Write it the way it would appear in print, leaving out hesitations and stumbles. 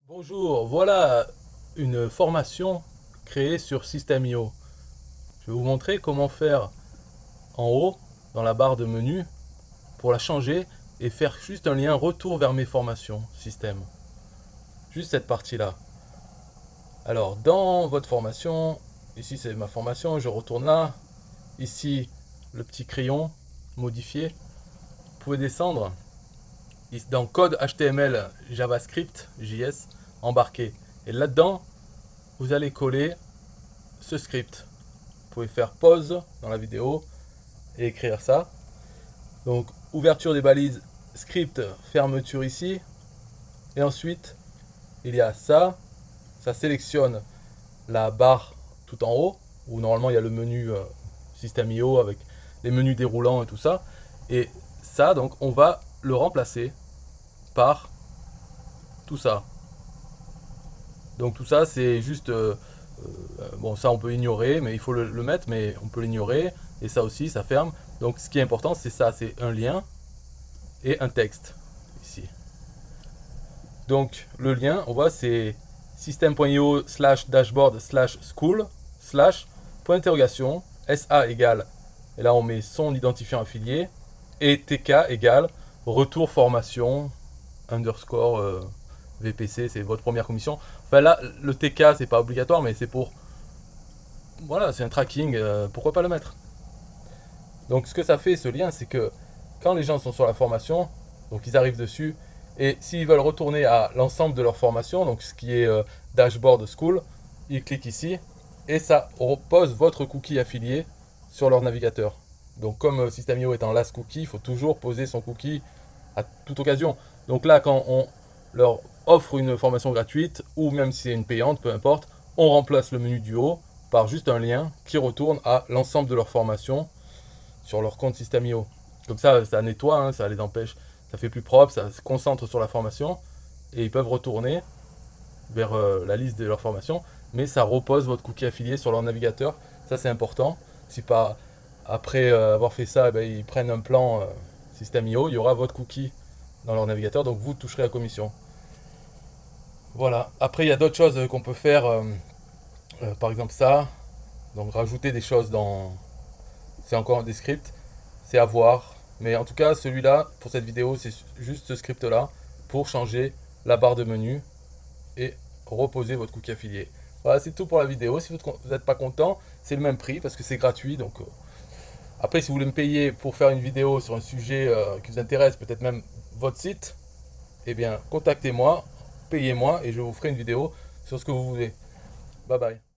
Bonjour, voilà une formation créée sur System.io. Je vais vous montrer comment faire en haut, dans la barre de menu, pour la changer et faire juste un lien retour vers mes formations système. Juste cette partie-là. Alors, dans votre formation, ici c'est ma formation, je retourne là. Ici, le petit crayon modifié. Vous pouvez descendre dans code HTML, JavaScript, JS, embarqué. Et là-dedans, vous allez coller ce script. Vous pouvez faire pause dans la vidéo et écrire ça. Donc, ouverture des balises, script, fermeture ici. Et ensuite, il y a ça. Ça sélectionne la barre tout en haut, où normalement il y a le menu System.io avec les menus déroulants et tout ça. Et ça, donc, on va le remplacer par tout ça. Donc tout ça, c'est juste... bon, ça on peut ignorer, mais il faut le mettre, mais on peut l'ignorer. Et ça aussi, ça ferme. Donc ce qui est important, c'est ça, c'est un lien et un texte, ici. Donc le lien, on voit, c'est system.io/dashboard/school/ point d'interrogation, SA égale, et là on met son identifiant affilié, et TK égale retour formation underscore VPC, c'est votre première commission. Enfin là, le TK, c'est pas obligatoire, mais c'est pour... Voilà, c'est un tracking, pourquoi pas le mettre. Donc ce que ça fait, ce lien, c'est que quand les gens sont sur la formation, donc ils arrivent dessus, et s'ils veulent retourner à l'ensemble de leur formation, donc ce qui est dashboard school, ils cliquent ici, et ça pose votre cookie affilié sur leur navigateur. Donc comme System.io est en last cookie, il faut toujours poser son cookie à toute occasion. Donc là, quand on leur offre une formation gratuite, ou même si c'est une payante, peu importe, on remplace le menu du haut par juste un lien qui retourne à l'ensemble de leur formation sur leur compte System.io. Comme ça nettoie, hein, ça les empêche, ça fait plus propre, ça se concentre sur la formation, et ils peuvent retourner vers la liste de leur formation, mais ça repose votre cookie affilié sur leur navigateur. Ça c'est important. Si pas après avoir fait ça, ils prennent un plan System.io, il y aura votre cookie dans leur navigateur, donc vous toucherez la commission. Voilà. Après, il y a d'autres choses qu'on peut faire, par exemple ça, donc rajouter des choses dans... C'est encore des scripts, c'est à voir. Mais en tout cas, celui-là, pour cette vidéo, c'est juste ce script-là pour changer la barre de menu et reposer votre cookie affilié. Voilà, c'est tout pour la vidéo. Si vous n'êtes pas content, c'est le même prix parce que c'est gratuit. Donc, après, si vous voulez me payer pour faire une vidéo sur un sujet qui vous intéresse, peut-être même votre site, eh bien, contactez-moi, payez-moi et je vous ferai une vidéo sur ce que vous voulez. Bye bye.